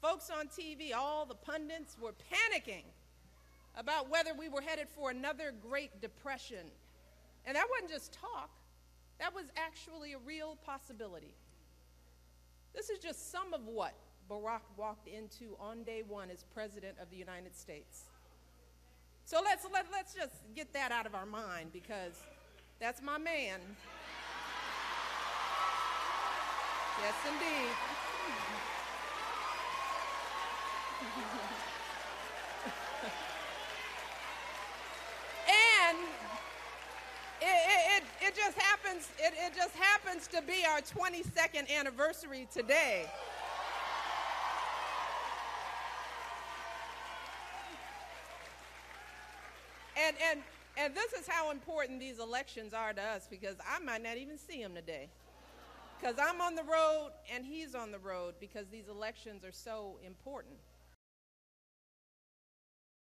folks on TV, all the pundits were panicking about whether we were headed for another Great Depression. And that wasn't just talk. That was actually a real possibility. This is just some of what Barack walked into on day one as President of the United States. So let's just get that out of our mind, because that's my man. Yes, indeed. And it just happens to be our 22nd anniversary today. And this is how important these elections are to us, because I might not even see him today. Because I'm on the road and he's on the road, because these elections are so important.